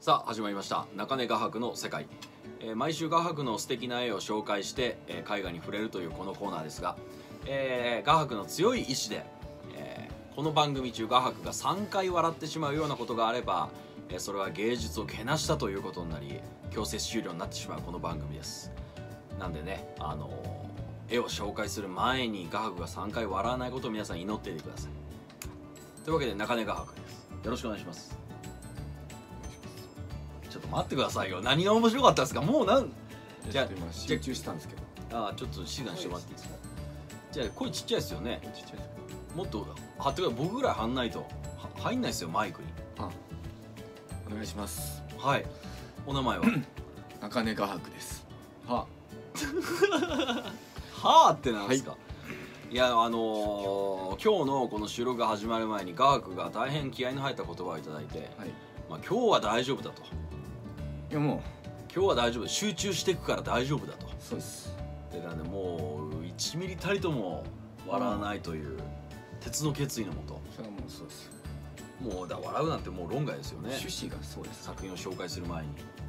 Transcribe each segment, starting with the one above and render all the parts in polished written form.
さあ始まりました中根画伯の世界、毎週画伯の素敵な絵を紹介して、絵画に触れるというこのコーナーですが、画伯の強い意志で、この番組中画伯が3回笑ってしまうようなことがあれば、それは芸術をけなしたということになり強制終了になってしまうこの番組です。なんでね、絵を紹介する前に画伯が3回笑わないことを皆さん祈っていてください。というわけで中根画伯です。よろしくお願いします。ちょっと待ってくださいよ。何が面白かったですか。もうじゃあ今集中したんですけど。 ちょっと志願してもらっていいですか。じゃあ声ちっちゃいですよね。 ちっちゃいです。 もっと張ってください。僕ぐらい張んないと入んないですよマイクに。 お願いします。 はい。お名前は中根画伯です。 はあってなんですか。はい、いや今日のこの収録が始まる前に画伯が大変気合いの入った言葉をいただいて、はい、まあ今日は大丈夫だと。 いやもう今日は大丈夫、集中していくから大丈夫だと。 そうです。 でなんでもう1ミリたりとも笑わないという鉄の決意のもと。 それはもうそうです。 もう笑うなんてもう論外ですよね。 趣旨がそうです。 作品を紹介する前に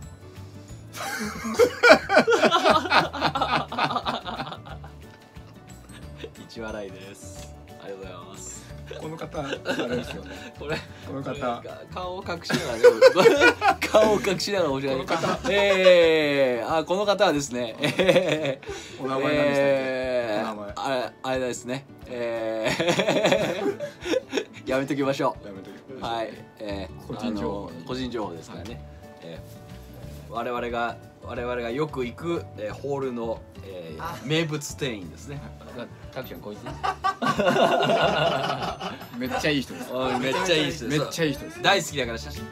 一笑いです。ありがとうございます。 この方あれですよね。この方顔を隠しながら顔を隠しながら面白い。この方この方はですね、 お名前何でしたっけ。お名前あれですね、やめときましょう。 やめときましょう。 はい、個人情報ですからね。我々がよく行くホールの名物店員ですね。 タクションこいつめっちゃいい人です。 めっちゃいい人です。 めっちゃいい人です。 大好きだから写真。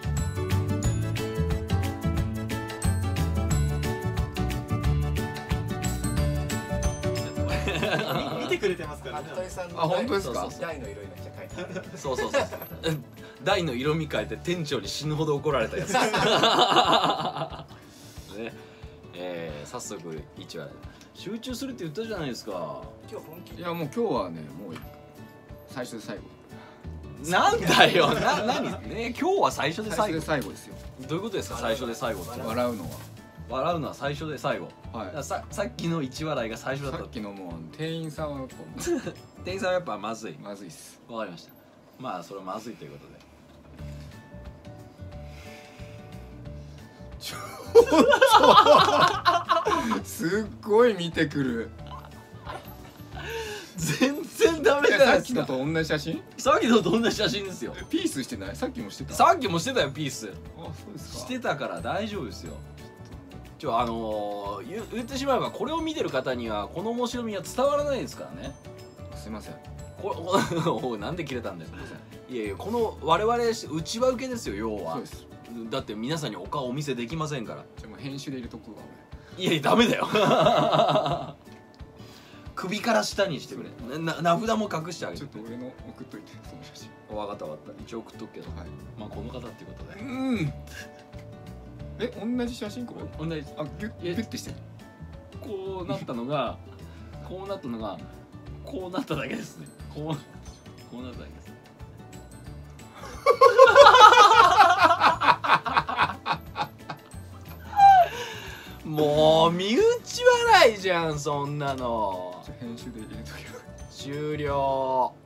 見てくれてますからね。 あ、本当ですか。 台の色にめっちゃ書いてある。 そう台の色味変えて店長に死ぬほど怒られたやつね。早速1話集中するって言ったじゃないですか。 今日本気。 いやもう今日はね、もう最初で最後。 なんだよ何ね、今日は最初で最後。 最後ですよ。 どういうことですか最初で最後って。 笑うのは最初で最後。はい。さっきの1笑いが最初だった。 さっきのもう店員さんは店員さんはやっぱまずい。 まずいっす。 わかりました。まあそれはまずいということで。 すっごい見てくる。 全然ダメじゃないですか。 さっきのと同じ写真？ さっきのと同じ写真ですよ。 ピースしてない？さっきもしてた。 さっきもしてたよピース。 あ、そうですか。 してたから大丈夫ですよ。言ってしまえばこれを見てる方にはこの面白みは伝わらないですからね。 すいません。 なんで切れたんですか。いやいや、この我々うちは受けですよ要は。 そうです。 だって皆さんにお顔お見せできませんから。 じゃあもう編集で入れとくわ俺。いやいやダメだよ。首から下にしてくれ。名札も隠してあげて。 ちょっと俺の送っといてその写真。 分かった。一応送っとくけど。はい。まあこの方っていうことで。 同じ写真これ？ 同じ。 ギュッてしてる。 こうなったのがこうなっただけですね。こうなっただけです。もう身内笑いじゃんそんなの。 編集で入れとけば。 終了。